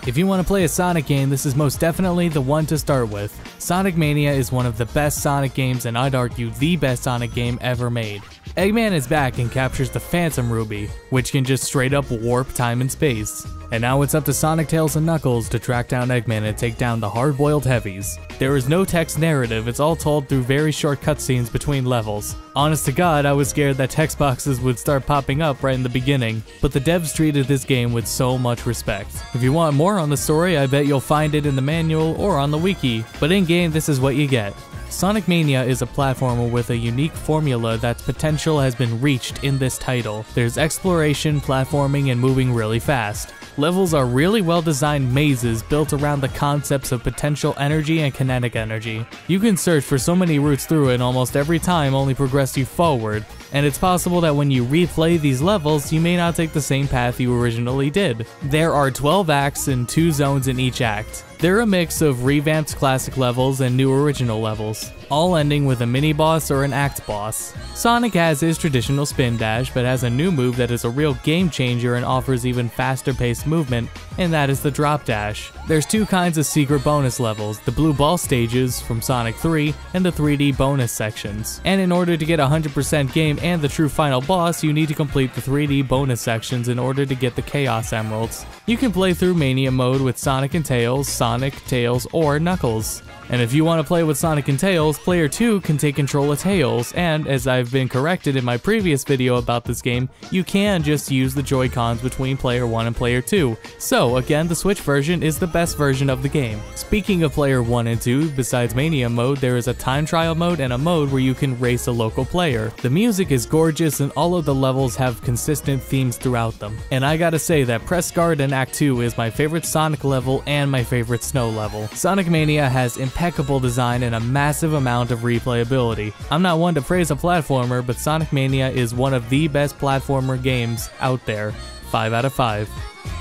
If you want to play a Sonic game, this is most definitely the one to start with. Sonic Mania is one of the best Sonic games, and I'd argue the best Sonic game ever made. Eggman is back and captures the Phantom Ruby, which can just straight up warp time and space. And now it's up to Sonic, Tails, and Knuckles to track down Eggman and take down the hard-boiled heavies. There is no text narrative, it's all told through very short cutscenes between levels. Honest to God, I was scared that text boxes would start popping up right in the beginning, but the devs treated this game with so much respect. If you want more on the story, I bet you'll find it in the manual or on the wiki, but in-game this is what you get. Sonic Mania is a platformer with a unique formula that's potential has been reached in this title. There's exploration, platforming, and moving really fast. Levels are really well-designed mazes built around the concepts of potential energy and kinetic energy. You can search for so many routes through it, and almost every time only progress you forward, and it's possible that when you replay these levels, you may not take the same path you originally did. There are 12 acts and 2 zones in each act. They're a mix of revamped classic levels and new original levels, all ending with a mini-boss or an act boss. Sonic has his traditional spin dash, but has a new move that is a real game changer and offers even faster paced movement, and that is the drop dash. There's 2 kinds of secret bonus levels, the blue ball stages from Sonic 3 and the 3D bonus sections. And in order to get 100% game and the true final boss, you need to complete the 3D bonus sections in order to get the Chaos Emeralds. You can play through Mania mode with Sonic and Tails, Sonic, Tails, or Knuckles. And if you want to play with Sonic and Tails, player 2 can take control of Tails, and as I've been corrected in my previous video about this game, you can just use the Joy-Cons between player 1 and player 2. So again, the Switch version is the best version of the game. Speaking of player 1 and 2, besides Mania mode, there is a time trial mode and a mode where you can race a local player. The music is gorgeous and all of the levels have consistent themes throughout them. And I gotta say that Press Guard in Act 2 is my favorite Sonic level and my favorite Snow level. Sonic Mania has impeccable design and a massive amount of replayability. I'm not one to praise a platformer, but Sonic Mania is one of the best platformer games out there. 5 out of 5.